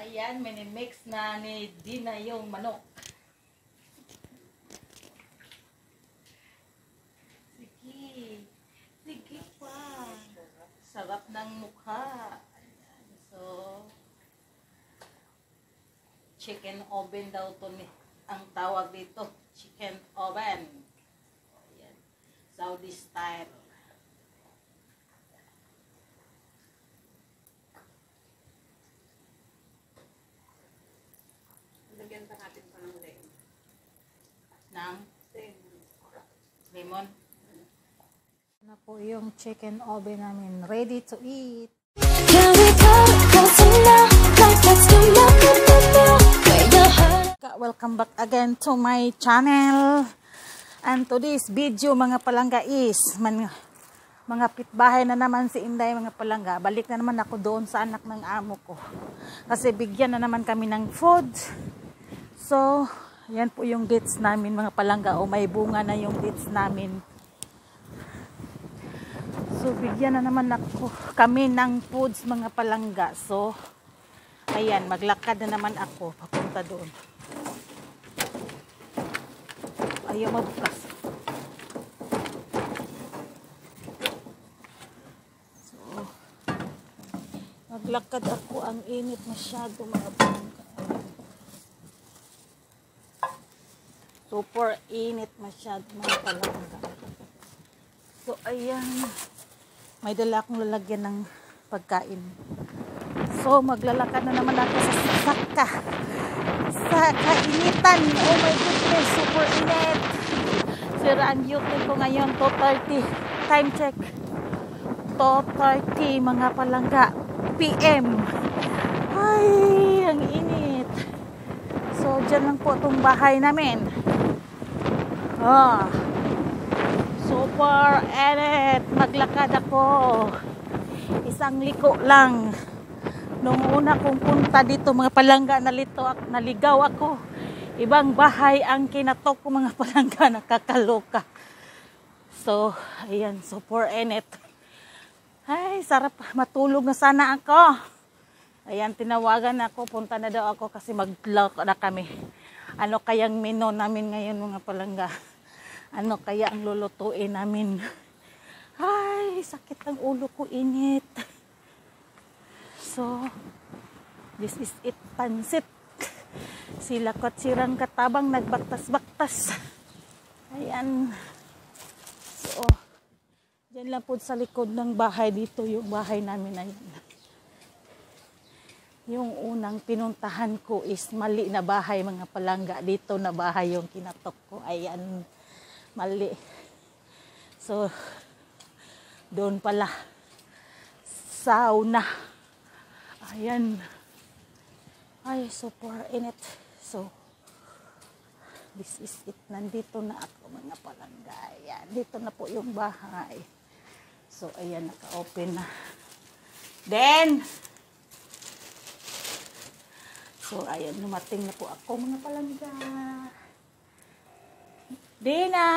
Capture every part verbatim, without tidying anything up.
ayan, minimix na ni Dina yung manok. Sige. Sige pa. Sarap ng mukha. Ayan. So, chicken oven daw to ni ang tawag dito. Chicken oven. Ayan. Saudi style. Lagyan pa natin pa ng lemon. Ng lemon. Na po yung chicken oven namin. Ready to eat. Can we go closer now? Like let's do nothing but now. Where your heart. Welcome back again to my channel. And today's video mga palangga is man, mga pitbahay na naman si Inday mga palangga. Balik na naman ako doon sa anak ng amo ko. Kasi bigyan na naman kami ng food. So, yan po yung dates namin mga palangga. O may bunga na yung dates namin. So, bigyan na naman ako kami ng foods mga palangga. So, ayan, maglakad na naman ako papunta doon. Ayaw mabukas. So, maglakad ako. Ang init masyado mga palangga. Super init masyado mga palangga. So, ayan. May dala akong lalagyan ng pagkain. So, maglalakad na naman ako sa saka. Sa kainitan. Oh my goodness, super init. Sira ang beauty ko ngayon, two thirty. Time check. two thirty mga palangga. P M. Ay, ang init. So, dyan lang po itong bahay namin. Ah. Super init. Maglakad ako. Isang liko lang. Nung una kong punta dito mga palangga, nalito, naligaw ako. Ibang bahay ang kinatok ko mga palangga, nakakaloka. So, ayan, super init. Ay, sarap matulog na sana ako. Ayan, tinawagan ako, punta na daw ako kasi mag-vlog na kami. Ano kayang menu namin ngayon mga palangga? Ano kaya ang lulutuin namin? Ay, sakit ang ulo ko, init. So, this is it, pansit. Sila ko at sirang katabang nagbaktas-baktas. Ayan. So, dyan lang po sa likod ng bahay dito, yung bahay namin na yun. Yung unang pinuntahan ko is mali na bahay mga palangga. Dito na bahay yung kinatok ko. Ayan, mali. So, doon pala. Sauna. Ayan. Ay, super init. So, this is it. Nandito na ako mga palangga. Ayan. Dito na po yung bahay. So, ayan, naka-open na. Then, so, ayan, lumating na po ako mga palangga. Dina!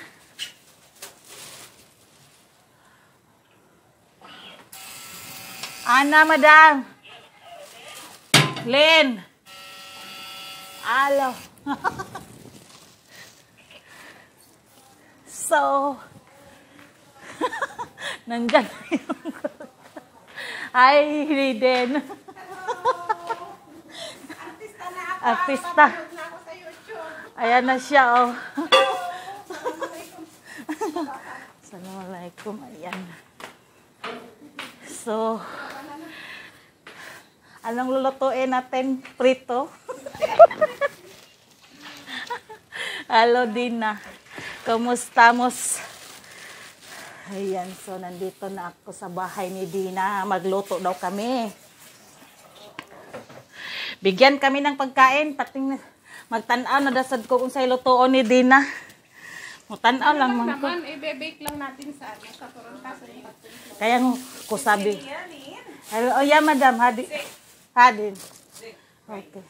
Ana, madam! Len! Alo! So, nandyan na yung Hi, Riden! Artista. Ayan na siya, oh. Assalamualaikum. Ayan. So, anong lulutuin natin? Prito? Hello, Dina. Kamustamos? Ayan. So, nandito na ako sa bahay ni Dina. Magluto daw kami. Bigyan kami ng pagkain, pating magtanaw na dasad ko kung sa'y lutoon ni Dina. Mutanaw lang man ko. Naman, i-bake lang natin sa ano, sa Toronto. Kaya ko sabi. Hello, oh yeah, madam. Hadi. Hadi. Okay.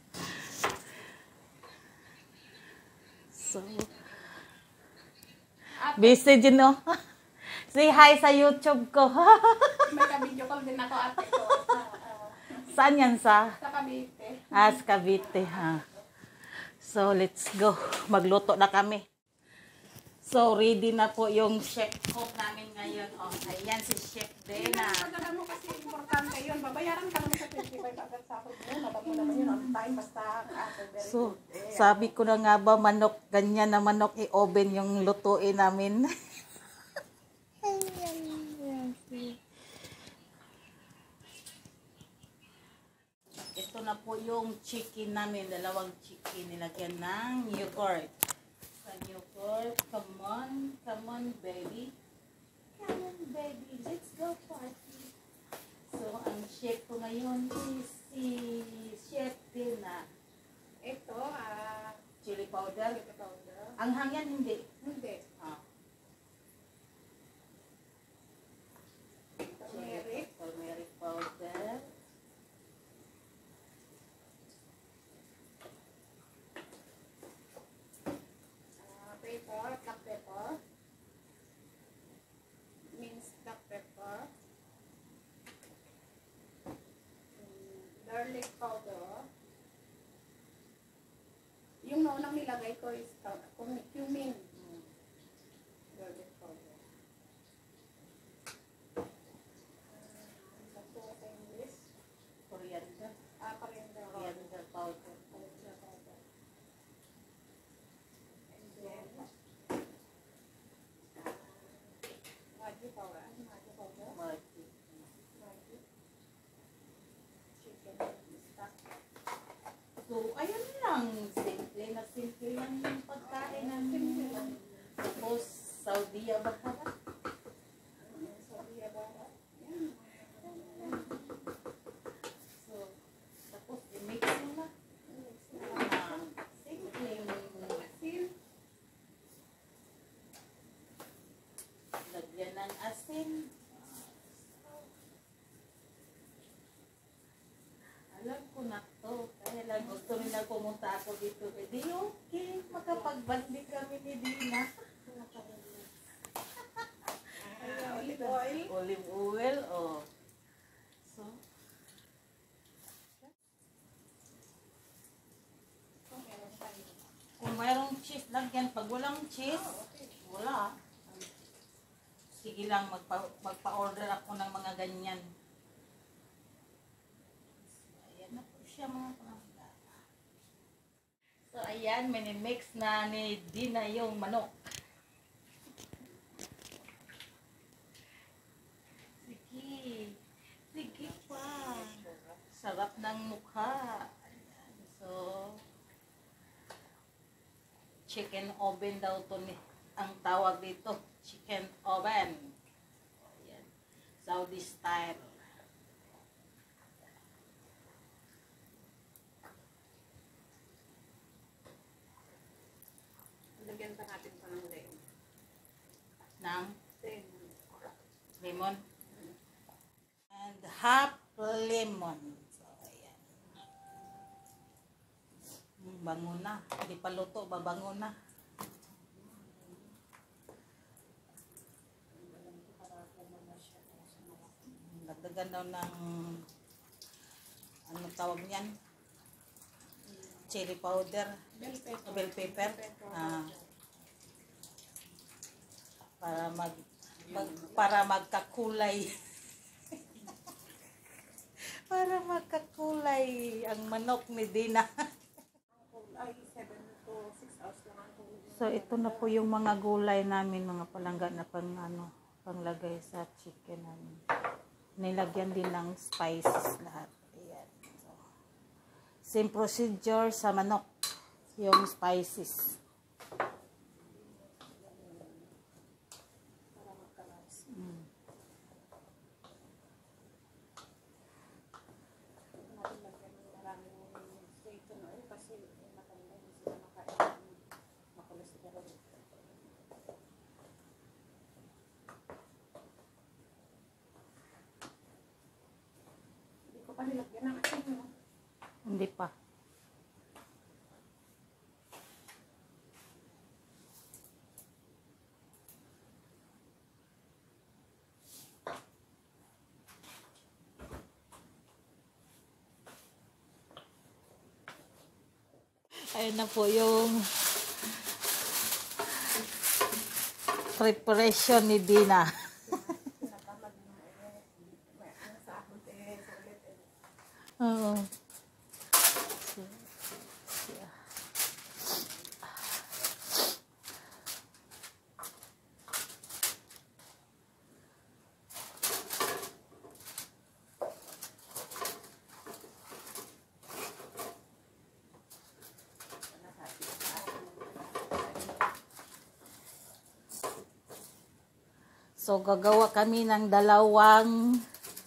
So, busy din, no? Say hi sa YouTube ko. May ka-video call din ako ate ko. Saan yan sa? Sa Cavite. As Cavite, ha. So, let's go. Magluto na kami. So, ready na po yung chef cook namin ngayon. Oh, ayan si Chef Dena. Pagdala mo kasi importante yun. Babayaran ka naman sa twenty-five agad sa akin mo. Madami naman yun on time. Basta after very So, good. Eh, sabi ko na nga ba, manok, ganyan na manok, i-oven yung lutuin namin. Ito na po yung chicken namin, dalawang chicken, nilagyan ng yogurt. Sa yogurt, come on, come on baby. Come on baby, let's go party. So, ang chef ko ngayon is si Chef Dena. ito, ah, Chili powder. chili powder. Ang hangyan hindi. Hindi. Ah. Turmeric. Turmeric powder. Ah, pepper, black pepper. Minced black pepper. Mm, garlic powder. Yung naunang nilagay ko is uh, cum- cumin. Mm. Garlic powder. Uh, ito sa English. Coriander. Ah, coriander. Coriander powder. Coriander powder. And then, uh, Maggi powder. Ano Maggi powder? Maggi. Maggi. Chicken stock. So, ayun lang. Simple na simple lang yung pagkain namin. Tapos, Saudi Arabia. Sabi ba? Yan. So, tapos, i-mix mo na. Ah, simple yung Asin. lagyan ng asin. Alam ko na to. Kaya lang gusto rin na pumunta ako dito. Eh, di okay. Makapagbalik kami ni Dina. Uh, olive oil. Olive oil, oh. So, Kung meron tayo. kung mayroong cheese, lagyan. Pag walang cheese, wala. Sige lang, magpa, magpa-order ako ng mga ganyan. Ayan na po siya mga pangalaga. So, ayan, minimix na ni Dina yung manok. Sige. Sige pa. Sarap ng mukha. Ayan. So, chicken oven daw to ni ang tawag dito. Chicken oven. Ayan. Saudi style. Lagyan pa natin pa ng lemon. Ng Lemon. lemon. And half lemon. So, ayan. Mm, bango na. Hindi pa luto, babango na. Dagdagan daw ng ano tawag niyan? Chili powder. Bell pepper. Bell pepper. Ah, para mag, mag para magkakulay. Para magkakulay ang manok ni Dina. Ay, seven to six hours lang ang tulog. So ito na po yung mga gulay namin, mga palangga na pang ano, panglagay sa chicken namin. Nilagyan din ng spices lahat. Ayan. So, same procedure sa manok, yung spices. Para magkalas. Mm. Natin lagyan ng maraming sweet oil kasi matanda hindi sila makain ng makolesterol. Hindi ko pa nilagyan ng asin, no? Hindi pa. Ayun na po yung preparation ni Dina. Oo. So, gagawa kami ng dalawang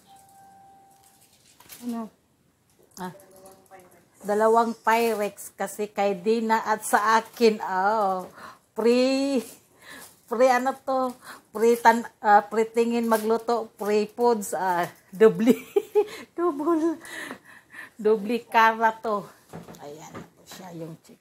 ano? Ah, dalawang Pyrex kasi kay Dina at sa akin. Oh, pre pre ano to? Pre tan uh, pre tingin magluto, pre foods ah, doble double doble kara to. Ayan po siya yung chicken.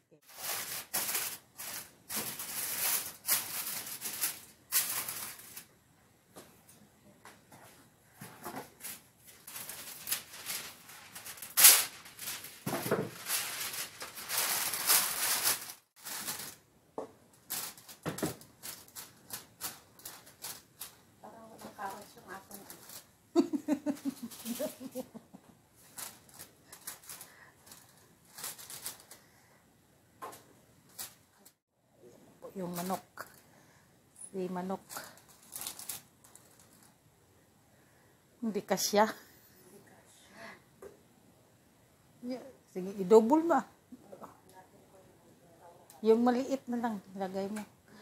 Yung manok. Si manok. Hindi kasya. Sige, i-double ba? Yung maliit na lang, lagay mo.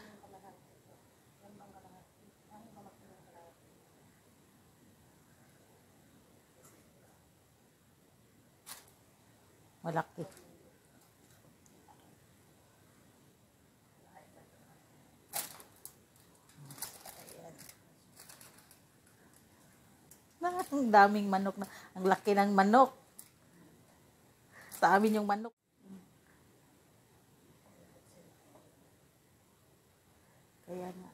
Malaki. Ang daming manok na. Ang laki ng manok. Sa amin yung manok. Kaya nga.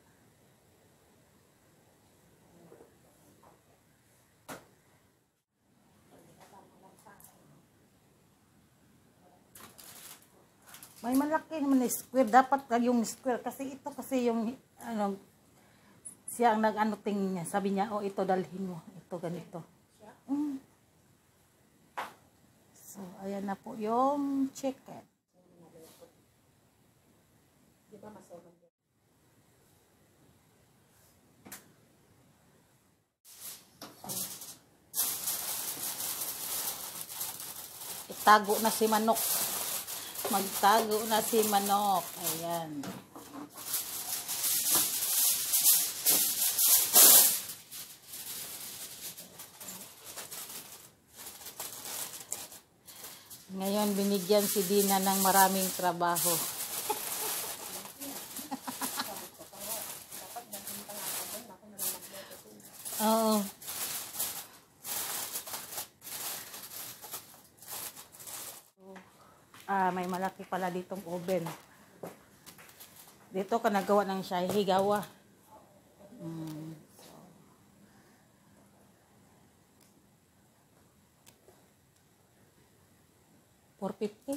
May malaki naman na square. Dapat yung square. Kasi ito kasi yung ano, siya ang nag-ano tingin niya. Sabi niya, oh ito dalhin mo. Ito ganito. Mm. So, ayan na po yung chicken. Itago na si manok. Magtago na si manok. Ayan. Ngayon, binigyan si Dina ng maraming trabaho. Oo. Ah, may malaki pala ditong oven. Dito ka nagawa ng siya, higawa. Hmm. four fifty.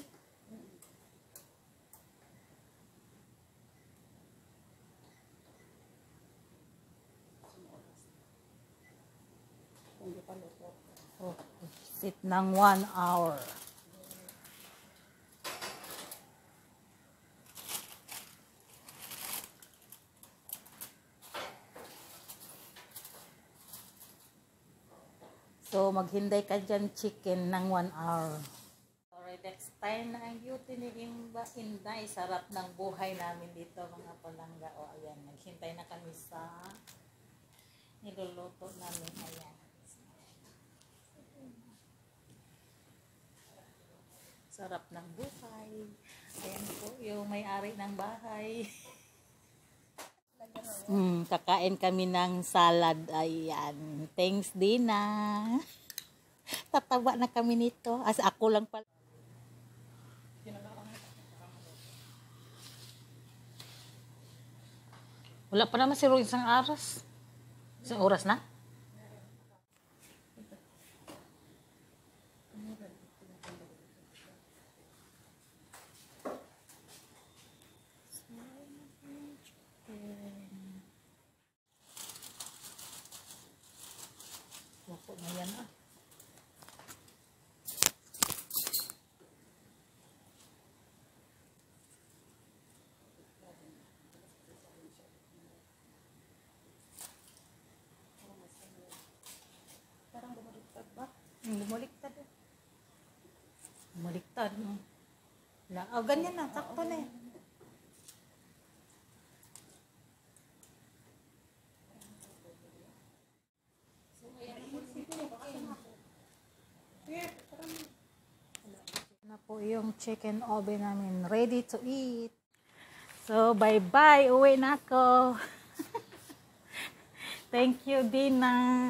Oh, sit ng one hour. So, maghintay ka dyan chicken ng one hour. Next time na ang beauty ni Imba Inday. Sarap ng buhay namin dito mga palangga. O ayan, naghintay na kami sa niluluto namin. Ayan. Sarap ng buhay. Ayan po yung may-ari ng bahay. Mm, kakain kami ng salad. Ayan. Thanks, Dina. Tataba na kami nito. As ako lang pala. Wala pa naman si Roy isang oras. Isang oras na? Baliktad. No? La, oh, ganyan na. Sakto na eh. Na po yung chicken oven namin. Ready to eat. So, bye-bye. Uwi na ako. Thank you, Dina.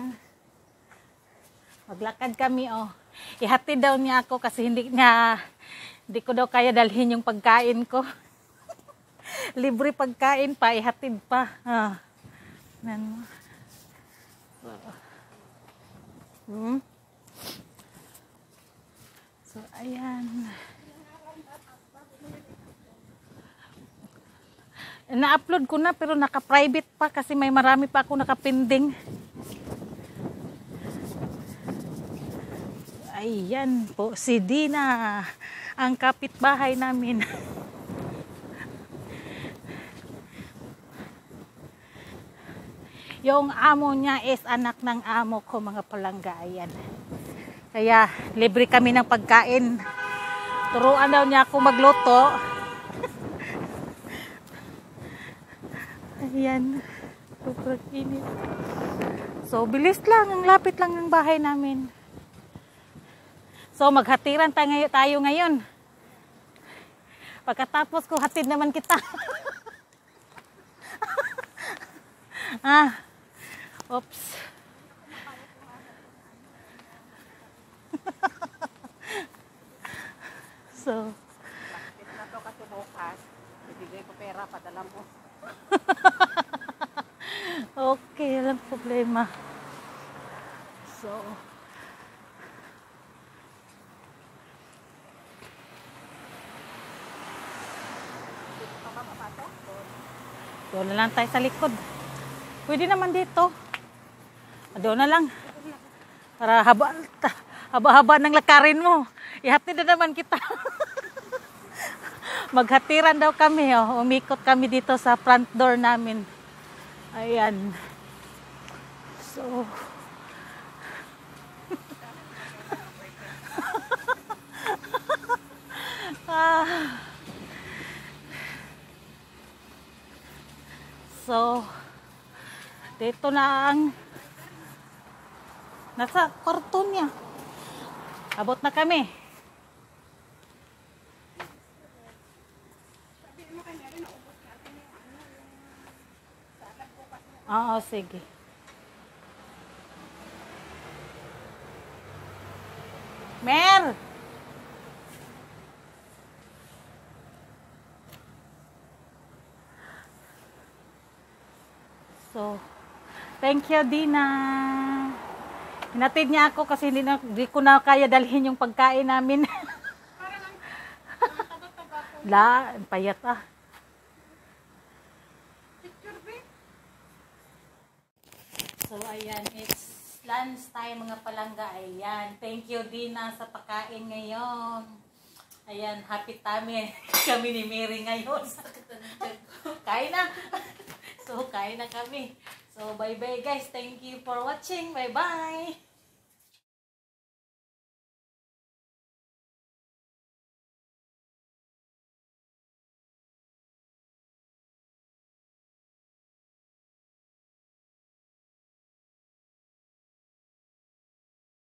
Maglakad kami, oh. Ihatid daw niya ako kasi hindi niya, hindi ko daw kaya dalhin yung pagkain ko. Libre pagkain pa, ihatid pa. Ah. Nan. So, hmm? So, ayan. Na-upload ko na pero naka-private pa kasi may marami pa ako nakapinding. Ayan po, si Dina, ang kapitbahay namin. Yung amo niya is anak ng amo ko, mga palangga. Ayan. Kaya libre kami ng pagkain. Turuan daw niya ako magluto. Ayan. Sobrang init. So, bilis lang. Ang lapit lang ng bahay namin. So, maghatiran tayo, tayo ngayon. Pagkatapos ko, hatid naman kita. Ah. Oops. So. Bakit na to kasi bukas. Ibigay ko pera, padala mo. Okay, walang problema. So, doon na lang tayo sa likod. Pwede naman dito. Doon na lang. Para haba, haba-haba ng lakarin mo. Ihatid na naman kita. Maghatiran daw kami. Oh. Umikot kami dito sa front door namin. Ayan. So. ah. So, dito na ang nasa kwarto niya. Abot na kami. Oo, sige. Mer! So, thank you, Dina. Hinatid niya ako kasi hindi, na, hindi ko na kaya dalhin yung pagkain namin. La, payat ah. So, ayan, it's lunch time mga palangga. Ayan, thank you, Dina, sa pagkain ngayon. Ayan, happy tummy kami ni Mary ngayon. Kain na. So, kain na kami. So, bye-bye guys. Thank you for watching. Bye-bye.